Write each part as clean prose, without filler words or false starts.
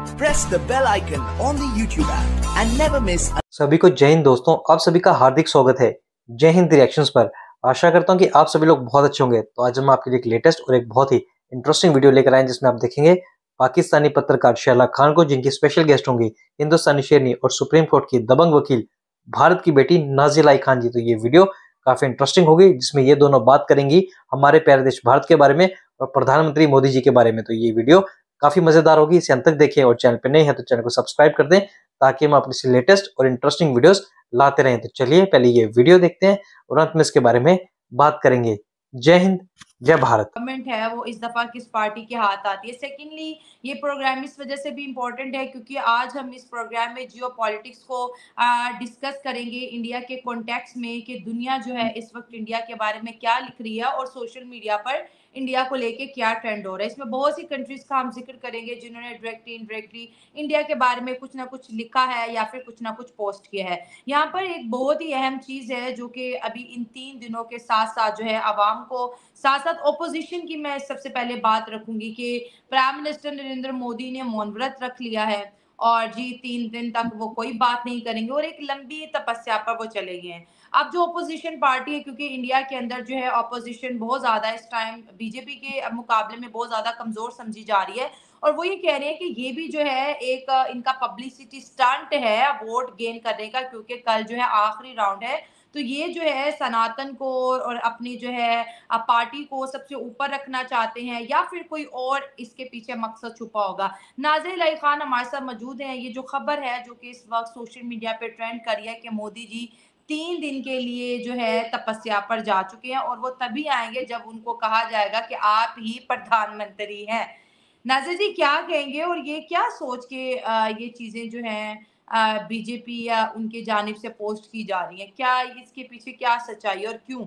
press the bell icon on the YouTube app and never miss. सभी को जय हिंद दोस्तों, आप सभी का हार्दिक स्वागत है जय हिंद रिएक्शंस पर। आशा करता हूं कि आप सभी लोग बहुत अच्छे होंगे। तो आज हम आपके लिए एक लेटेस्ट और एक बहुत ही इंटरेस्टिंग वीडियो लेकर आए जिसमें आप देखेंगे पाकिस्तानी पत्रकार शैला खान को, जिनकी स्पेशल गेस्ट होंगी हिंदुस्तानी शेरनी और सुप्रीम कोर्ट की दबंग वकील भारत की बेटी नाज़िला खान जी। तो ये वीडियो काफी इंटरेस्टिंग होगी जिसमें ये दोनों बात करेंगी हमारे प्यारे देश भारत के बारे में और प्रधानमंत्री मोदी जी के बारे में। तो ये वीडियो काफी मजेदार होगी, इसे अंत तक देखिए और चैनल पे नए हैं तो चैनल को सब्सक्राइब कर दें ताकि हम अपनी लेटेस्ट और इंटरेस्टिंग वीडियोस लाते रहें। तो चलिए पहले ये वीडियो देखते हैं और अंत में इसके बारे में बात करेंगे। जय हिंद, जय भारत। गवर्नमेंट है वो इस दफा किस पार्टी के हाथ आती है। सेकेंडली ये प्रोग्राम इस वजह से भी इम्पोर्टेंट है क्योंकि आज हम इस प्रोग्राम में जियो पॉलिटिक्स को डिस्कस करेंगे इंडिया के कॉन्टेक्स्ट में कि दुनिया जो है इस वक्त इंडिया के बारे में क्या लिख रही है और सोशल मीडिया पर इंडिया को लेके क्या ट्रेंड हो रहा है। इसमें बहुत सी कंट्रीज का हम जिक्र करेंगे जिन्होंने डायरेक्टली इनडायरेक्टली इंडिया के बारे में कुछ ना कुछ लिखा है या फिर कुछ ना कुछ पोस्ट किया है। यहाँ पर एक बहुत ही अहम चीज है जो कि अभी इन 3 दिनों के साथ साथ जो है आवाम को, साथ साथ ओपोजिशन की मैं सबसे पहले बात रखूंगी कि प्राइम मिनिस्टर नरेंद्र मोदी ने मौन व्रत रख लिया है और जी 3 दिन तक वो कोई बात नहीं करेंगे और एक लंबी तपस्या पर वो चले गए हैं। अब जो ओपोजिशन पार्टी है, क्योंकि इंडिया के अंदर जो है ओपोजिशन बहुत ज्यादा इस टाइम बीजेपी के मुकाबले में बहुत ज्यादा कमजोर समझी जा रही है और वो ये कह रहे हैं कि ये भी जो है एक इनका पब्लिसिटी स्टंट है वोट गेन करने का, क्योंकि कल जो है आखिरी राउंड है। तो ये जो है सनातन को और अपनी जो है पार्टी को सबसे ऊपर रखना चाहते हैं या फिर कोई और इसके पीछे मकसद छुपा होगा। नाज़िला खान हमारे साथ मौजूद हैं। ये जो खबर है जो कि इस वक्त सोशल मीडिया पे ट्रेंड कर रही है कि मोदी जी 3 दिन के लिए जो है तपस्या पर जा चुके हैं और वो तभी आएंगे जब उनको कहा जाएगा कि आप ही प्रधानमंत्री हैं। नाज़िर जी क्या कहेंगे और ये क्या सोच के ये चीजें जो हैं बीजेपी या उनके जानिब से पोस्ट की जा रही है, क्या इसके पीछे क्या सच्चाई और क्यों?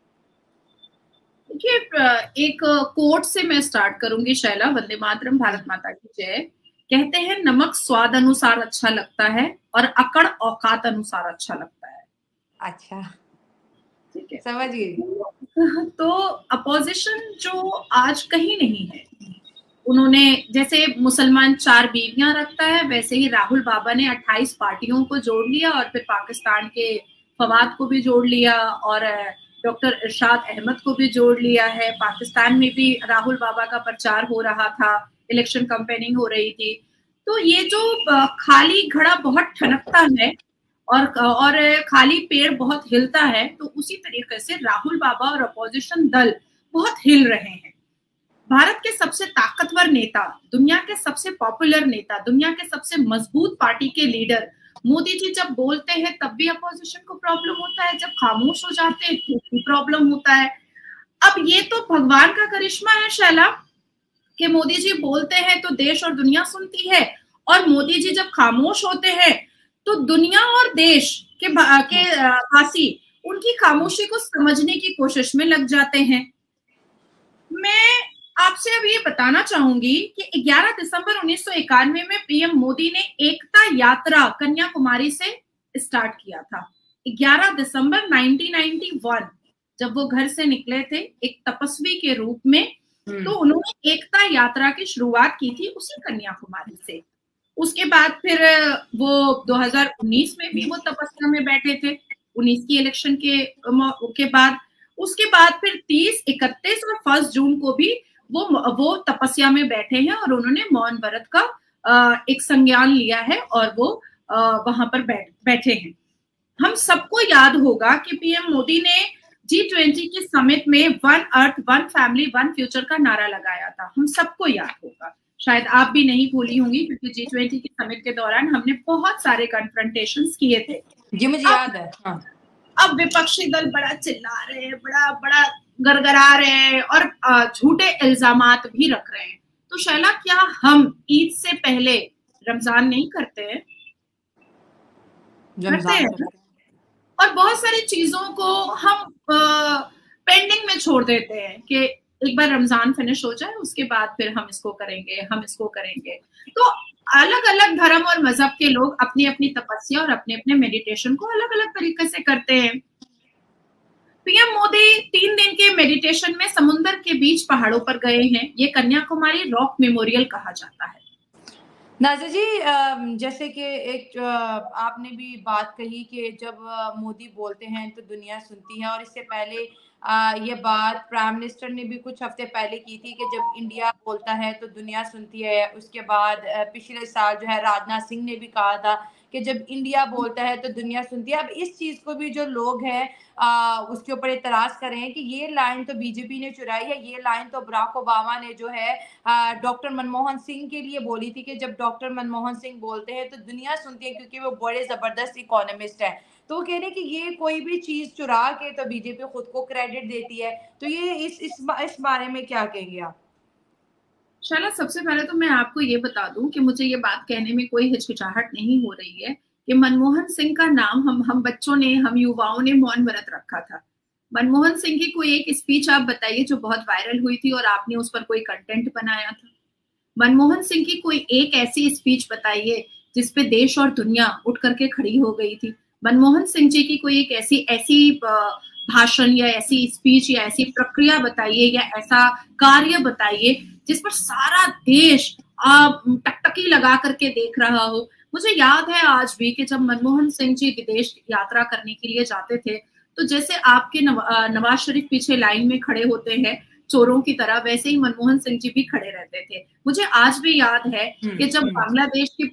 देखिए, एक कोट से मैं स्टार्ट करूंगी शैला। वंदे मातरम, भारत माता की जय। कहते हैं नमक स्वाद अनुसार अच्छा लगता है और अकड़ औकात अनुसार अच्छा लगता है। अच्छा, ठीक है, समझ गई। तो अपोजिशन जो आज कहीं नहीं है, उन्होंने जैसे मुसलमान 4 बीवियां रखता है वैसे ही राहुल बाबा ने 28 पार्टियों को जोड़ लिया और फिर पाकिस्तान के फवाद को भी जोड़ लिया और डॉक्टर इरशाद अहमद को भी जोड़ लिया है। पाकिस्तान में भी राहुल बाबा का प्रचार हो रहा था, इलेक्शन कैंपेनिंग हो रही थी। तो ये जो खाली घड़ा बहुत ठनकता है और खाली पेड़ बहुत हिलता है, तो उसी तरीके से राहुल बाबा और अपोजिशन दल बहुत हिल रहे हैं। भारत के सबसे ताकतवर नेता, दुनिया के सबसे पॉपुलर नेता, दुनिया के सबसे मजबूत पार्टी के लीडर मोदी जी जब बोलते हैं तब भी अपोजिशन को प्रॉब्लम होता है, जब खामोश हो जाते हैं तो भी प्रॉब्लम होता है। अब ये तो भगवान का करिश्मा है शैला कि मोदी जी बोलते हैं तो देश और दुनिया सुनती है और मोदी जी जब खामोश होते हैं तो दुनिया और देश के वासी उनकी खामोशी को समझने की कोशिश में लग जाते हैं। मैं आपसे अब ये बताना चाहूंगी कि 11 दिसंबर 1991 में पीएम मोदी ने एकता यात्रा कन्याकुमारी से स्टार्ट किया था। 11 दिसंबर 1991 जब वो घर से निकले थे एक तपस्वी के रूप में, तो उन्होंने एकता यात्रा की शुरुआत की थी उसी कन्याकुमारी से। उसके बाद फिर वो 2019 में भी वो तपस्या में बैठे थे, 19 की इलेक्शन के बाद। उसके बाद फिर 30, 31 और 1 जून को भी वो तपस्या में बैठे हैं और उन्होंने मौन व्रत का एक संज्ञान लिया है और वो वहां पर बैठे हैं। हम सबको याद होगा कि पीएम मोदी ने G20 की समिट में 1 अर्थ 1 फैमिली 1 फ्यूचर का नारा लगाया था। हम सबको याद होगा, शायद आप भी नहीं भूली होंगी क्योंकि G20 की समिट के दौरान हमने बहुत सारे कन्फ्रंटेशंस किए थे। जी मुझे याद है। हाँ। अब विपक्षी दल बड़ा चिल्ला रहे हैं, बड़ा गरगरा रहे हैं और झूठे इल्जामात भी रख रहे हैं। तो शैला, क्या हम ईद से पहले रमजान नहीं करते हैं? करते हैं और बहुत सारी चीजों को हम पेंडिंग में छोड़ देते हैं कि एक बार रमजान फिनिश हो जाए उसके बाद फिर हम इसको करेंगे। तो अलग अलग धर्म और मजहब के लोग अपनी अपनी तपस्या और अपने अपने मेडिटेशन को अलग अलग तरीके से करते हैं। पीएम मोदी 3 दिन के मेडिटेशन में समुद्र के बीच पहाड़ों पर गए हैं। ये कन्याकुमारी रॉक मेमोरियल कहा जाता है। नाज़िर जी, जैसे कि एक आपने भी बात कही कि जब मोदी बोलते हैं तो दुनिया सुनती है, और इससे पहले ये बात प्राइम मिनिस्टर ने भी कुछ हफ्ते पहले की थी कि जब इंडिया बोलता है तो दुनिया सुनती है। उसके बाद पिछले साल जो है राजनाथ सिंह ने भी कहा था कि जब इंडिया बोलता है तो दुनिया सुनती है। अब इस चीज़ को भी जो लोग हैं उसके ऊपर एतराज़ कर रहे हैं कि ये लाइन तो बीजेपी ने चुराई है, ये लाइन तो बराक ओबामा ने जो है डॉक्टर मनमोहन सिंह के लिए बोली थी कि जब डॉक्टर मनमोहन सिंह बोलते हैं तो दुनिया सुनती है, क्योंकि वो बड़े ज़बरदस्त इकोनॉमिस्ट हैं। तो वो कह रहे हैं कि ये कोई भी चीज़ चुरा के तो बीजेपी खुद को क्रेडिट देती है। तो ये इस बारे में क्या कहेंगे आप? शाला, सबसे पहले तो मैं आपको ये बता दूं कि मुझे ये बात कहने में कोई हिचकिचाहट नहीं हो रही है कि मनमोहन सिंह का नाम हम बच्चों ने, हम युवाओं ने मौन व्रत रखा था। मनमोहन सिंह की कोई एक स्पीच आप बताइए जो बहुत वायरल हुई थी और आपने उस पर कोई कंटेंट बनाया था। मनमोहन सिंह की कोई एक ऐसी स्पीच बताइए जिसपे देश और दुनिया उठ करके खड़ी हो गई थी। मनमोहन सिंह जी की कोई एक ऐसी भाषण या ऐसी स्पीच या ऐसी प्रक्रिया बताइए या ऐसा कार्य बताइए जिस पर सारा देश टकटकी लगा करके देख रहा हो। मुझे याद है आज भी कि जब मनमोहन सिंह जी विदेश यात्रा करने के लिए जाते थे तो जैसे आपके नवाज शरीफ पीछे लाइन में खड़े होते हैं चोरों की तरह, वैसे ही मनमोहन सिंह जी भी खड़े रहते थे। मुझे आज भी याद है कि जब बांग्लादेश की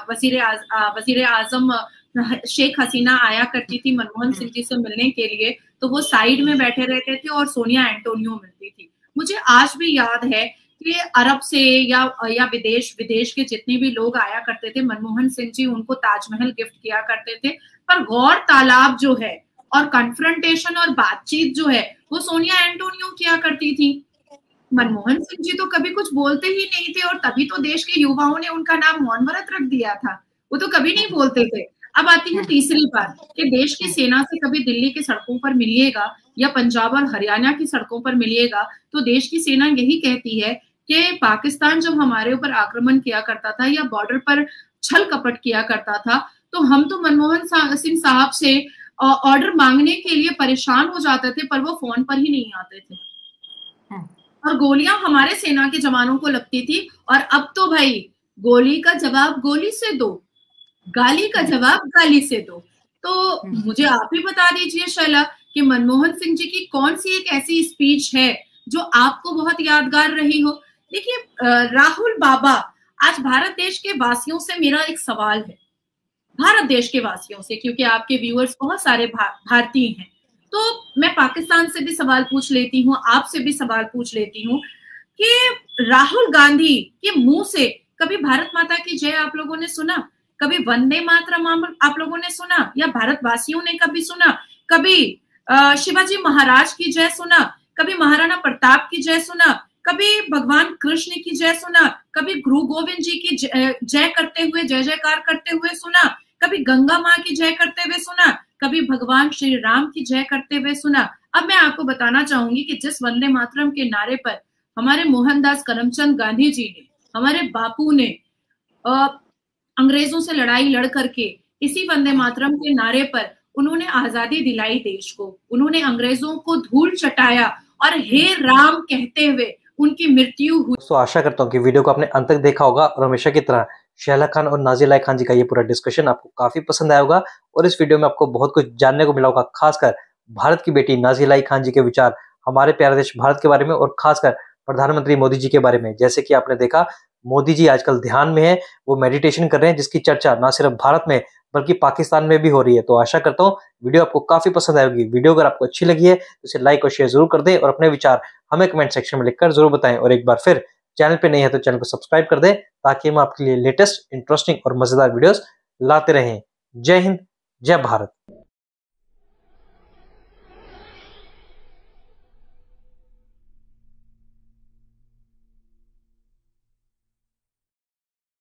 वजीर आजम शेख हसीना आया करती थी मनमोहन सिंह जी से मिलने के लिए, तो वो साइड में बैठे रहते थे और सोनिया एंटोनियो मिलती थी। मुझे आज भी याद है कि अरब से या विदेश के जितने भी लोग आया करते थे, मनमोहन सिंह जी उनको ताजमहल गिफ्ट किया करते थे। पर गौर तालाब जो है और कन्फ्रंटेशन और बातचीत जो है वो सोनिया एंटोनियो किया करती थी। मनमोहन सिंह जी तो कभी कुछ बोलते ही नहीं थे, और तभी तो देश के युवाओं ने उनका नाम मौन व्रत रख दिया था। वो तो कभी नहीं बोलते थे। अब आती है तीसरी बात कि देश की सेना से कभी दिल्ली की सड़कों पर मिलिएगा या पंजाब और हरियाणा की सड़कों पर मिलिएगा तो देश की सेना यही कहती है कि पाकिस्तान जब हमारे ऊपर आक्रमण किया करता था या बॉर्डर पर छल कपट किया करता था तो हम तो मनमोहन सिंह साहब से ऑर्डर मांगने के लिए परेशान हो जाते थे, पर वो फोन पर ही नहीं आते थे और गोलियां हमारे सेना के जवानों को लगती थी। और अब तो भाई गोली का जवाब गोली से दो, गाली का जवाब गाली से दो। तो मुझे आप ही बता दीजिए शैला कि मनमोहन सिंह जी की कौन सी एक ऐसी स्पीच है जो आपको बहुत यादगार रही हो। देखिए राहुल बाबा, आज भारत देश के वासियों से मेरा एक सवाल है, भारत देश के वासियों से, क्योंकि आपके व्यूअर्स बहुत सारे भारतीय हैं, तो मैं पाकिस्तान से भी सवाल पूछ लेती हूँ, आपसे भी सवाल पूछ लेती हूँ कि राहुल गांधी के मुंह से कभी भारत माता की जय आप लोगों ने सुना? कभी वंदे मातरम आप लोगों ने सुना? या भारतवासियों ने कभी सुना? कभी शिवाजी महाराज की जय सुना? कभी महाराणा प्रताप की जय सुना? कभी भगवान कृष्ण की जय सुना? कभी गुरु गोविंद जी की जय करते हुए, जय जयकार करते हुए सुना? कभी गंगा माँ की जय करते हुए सुना? कभी भगवान श्री राम की जय करते हुए सुना? अब मैं आपको बताना चाहूंगी कि जिस वंदे मातरम के नारे पर हमारे मोहनदास करमचंद गांधी जी ने, हमारे बापू ने अंग्रेजों से लड़ाई लड़ करके इसी वंदे मातरम के नारे पर उन्होंने आजादी दिलाई देश को, उन्होंने अंग्रेजों को धूल चटाया और हे राम कहते हुए उनकी मृत्यु हुई। तो आशा करता हूँ कि वीडियो को आपने अंत तक देखा होगा और हमेशा की तरह शहला खान और नाज़िर खान जी का ये पूरा डिस्कशन आपको काफी पसंद आया होगा और इस वीडियो में आपको बहुत कुछ जानने को मिला होगा, खासकर भारत की बेटी नाज़िर खान जी के विचार हमारे प्यारे देश भारत के बारे में और खासकर प्रधानमंत्री मोदी जी के बारे में। जैसे कि आपने देखा मोदी जी आजकल ध्यान में है, वो मेडिटेशन कर रहे हैं, जिसकी चर्चा ना सिर्फ भारत में बल्कि पाकिस्तान में भी हो रही है। तो आशा करता हूँ वीडियो आपको काफी पसंद आएगी। वीडियो अगर आपको अच्छी लगी है तो इसे लाइक और शेयर जरूर कर दें और अपने विचार हमें कमेंट सेक्शन में लिखकर जरूर बताएं। और एक बार फिर चैनल पे नहीं है तो चैनल को सब्सक्राइब कर दें ताकि हम आपके लिए लेटेस्ट, इंटरेस्टिंग और मजेदार वीडियोस लाते रहें। जय हिंद, जय भारत।